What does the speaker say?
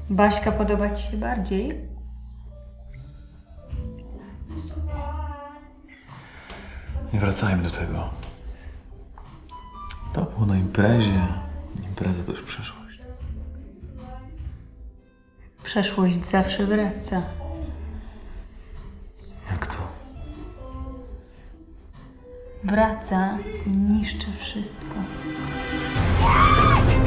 Baśka podoba ci się bardziej? Nie wracajmy do tego. To było na imprezie. Impreza to już przeszłość. Przeszłość zawsze wraca. Jak to? Wraca i niszczy wszystko.